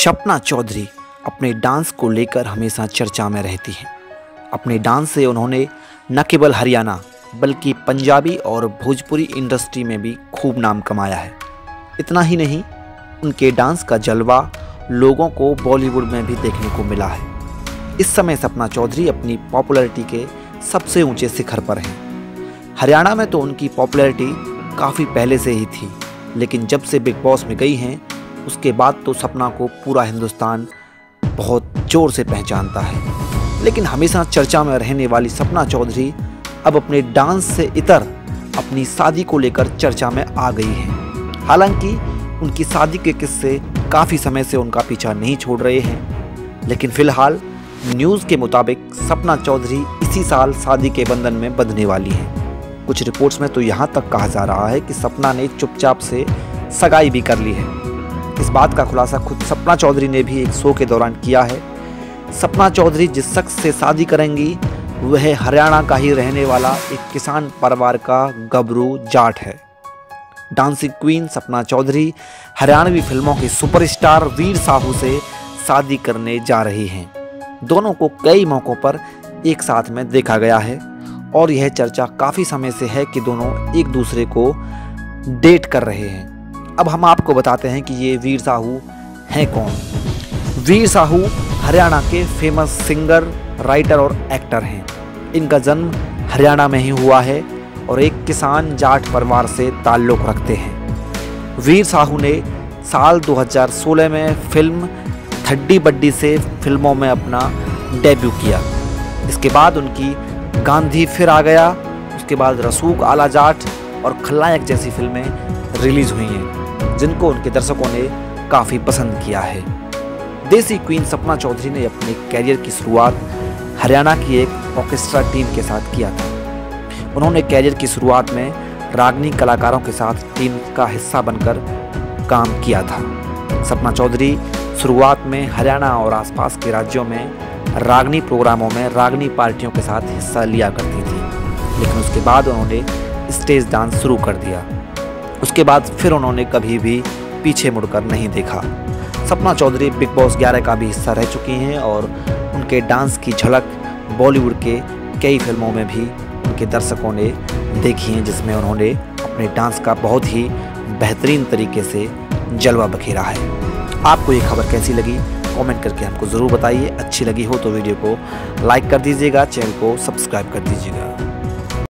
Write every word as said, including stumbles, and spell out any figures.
सपना चौधरी अपने डांस को लेकर हमेशा चर्चा में रहती हैं। अपने डांस से उन्होंने न केवल हरियाणा बल्कि पंजाबी और भोजपुरी इंडस्ट्री में भी खूब नाम कमाया है। इतना ही नहीं, उनके डांस का जलवा लोगों को बॉलीवुड में भी देखने को मिला है। इस समय सपना चौधरी अपनी पॉपुलैरिटी के सबसे ऊंचे शिखर पर हैं। हरियाणा में तो उनकी पॉपुलैरिटी काफ़ी पहले से ही थी, लेकिन जब से बिग बॉस में गई हैं उसके बाद तो सपना को पूरा हिंदुस्तान बहुत ज़ोर से पहचानता है। लेकिन हमेशा चर्चा में रहने वाली सपना चौधरी अब अपने डांस से इतर अपनी शादी को लेकर चर्चा में आ गई हैं। हालांकि उनकी शादी के किस्से काफ़ी समय से उनका पीछा नहीं छोड़ रहे हैं, लेकिन फिलहाल न्यूज़ के मुताबिक सपना चौधरी इसी साल शादी के बंधन में बंधने वाली हैं। कुछ रिपोर्ट्स में तो यहाँ तक कहा जा रहा है कि सपना ने चुपचाप से सगाई भी कर ली है। इस बात का खुलासा खुद सपना चौधरी ने भी एक शो के दौरान किया है। सपना चौधरी जिस शख्स से शादी करेंगी वह हरियाणा का ही रहने वाला एक किसान परिवार का गबरू जाट है। डांसिंग क्वीन सपना चौधरी हरियाणवी फिल्मों के सुपरस्टार वीर साहू से शादी करने जा रही हैं। दोनों को कई मौक़ों पर एक साथ में देखा गया है और यह चर्चा काफ़ी समय से है कि दोनों एक दूसरे को डेट कर रहे हैं। अब हम आपको बताते हैं कि ये वीर साहू हैं कौन। वीर साहू हरियाणा के फेमस सिंगर, राइटर और एक्टर हैं। इनका जन्म हरियाणा में ही हुआ है और एक किसान जाट परिवार से ताल्लुक़ रखते हैं। वीर साहू ने साल दो हज़ार सोलह में फिल्म थड्डी बड्डी से फिल्मों में अपना डेब्यू किया। इसके बाद उनकी गांधी फिर आ गया, उसके बाद रसूख आला जाट और खलनायक जैसी फिल्में रिलीज़ हुई हैं, जिनको उनके दर्शकों ने काफ़ी पसंद किया है। देसी क्वीन सपना चौधरी ने अपने कैरियर की शुरुआत हरियाणा की एक ऑर्केस्ट्रा टीम के साथ किया था। उन्होंने कैरियर की शुरुआत में रागनी कलाकारों के साथ टीम का हिस्सा बनकर काम किया था। सपना चौधरी शुरुआत में हरियाणा और आसपास के राज्यों में रागनी प्रोग्रामों में रागनी पार्टियों के साथ हिस्सा लिया करती थी, लेकिन उसके बाद उन्होंने स्टेज डांस शुरू कर दिया। उसके बाद फिर उन्होंने कभी भी पीछे मुड़कर नहीं देखा। सपना चौधरी बिग बॉस ग्यारह का भी हिस्सा रह चुकी हैं और उनके डांस की झलक बॉलीवुड के कई फिल्मों में भी उनके दर्शकों ने देखी हैं, जिसमें उन्होंने अपने डांस का बहुत ही बेहतरीन तरीके से जलवा बखेरा है। आपको ये खबर कैसी लगी कमेंट करके हमको ज़रूर बताइए। अच्छी लगी हो तो वीडियो को लाइक कर दीजिएगा, चैनल को सब्सक्राइब कर दीजिएगा।